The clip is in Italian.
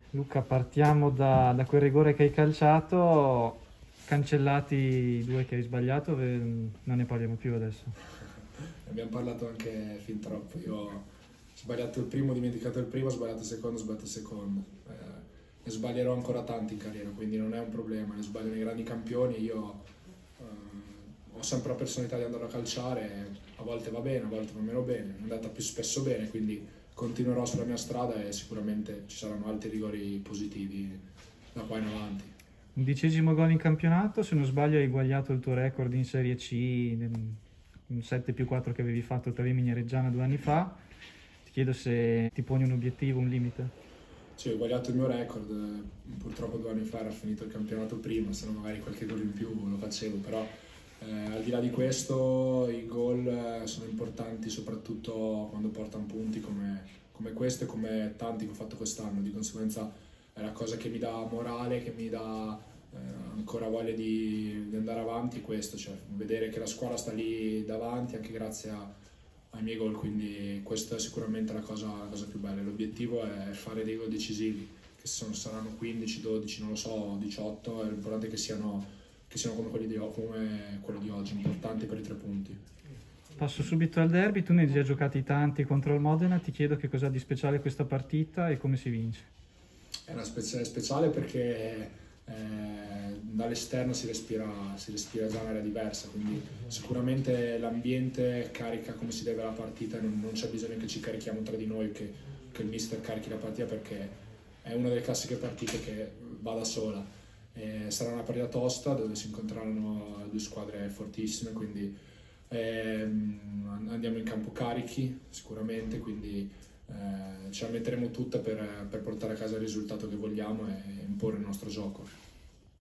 Luca, partiamo da quel rigore che hai calciato, cancellati i due che hai sbagliato, non ne parliamo più adesso. Abbiamo parlato anche fin troppo. Io ho sbagliato il primo, ho dimenticato il primo, ho sbagliato il secondo, ho sbagliato il secondo. Ne sbaglierò ancora tanti in carriera, quindi non è un problema. Ne sbagliano i grandi campioni. Io ho sempre la personalità di andare a calciare. A volte va bene, a volte va meno bene. È andata più spesso bene, quindi continuerò sulla mia strada e sicuramente ci saranno altri rigori positivi da qua in avanti. 11° gol in campionato, se non sbaglio hai eguagliato il tuo record in Serie C, un 7+4 che avevi fatto tra Rimini e Reggiana 2 anni fa. Ti chiedo se ti poni un obiettivo, un limite. Sì, ho sbagliato il mio record, purtroppo 2 anni fa era finito il campionato prima, se no magari qualche gol in più lo facevo, però al di là di questo i gol sono importanti soprattutto quando portano punti come questo e come tanti che ho fatto quest'anno, di conseguenza è la cosa che mi dà morale, che mi dà ancora voglia di andare avanti, è questo, cioè vedere che la squadra sta lì davanti anche grazie ai miei gol, quindi questa è sicuramente la cosa più bella. L'obiettivo è fare dei gol decisivi, saranno 15, 12, non lo so, 18, l'importante è che siano come come quello di oggi, importanti per i 3 punti. Passo subito al derby, tu ne hai già giocati tanti contro il Modena, ti chiedo che cosa ha di speciale questa partita e come si vince. È una speciale perché dall'esterno si respira già un'area diversa, quindi sicuramente l'ambiente carica come si deve la partita, non c'è bisogno che ci carichiamo tra di noi, che il mister carichi la partita perché è una delle classiche partite che va da sola. Sarà una partita tosta dove si incontreranno due squadre fortissime, quindi andiamo in campo carichi sicuramente, quindi ce la metteremo tutta per portare a casa il risultato che vogliamo e imporre il nostro gioco.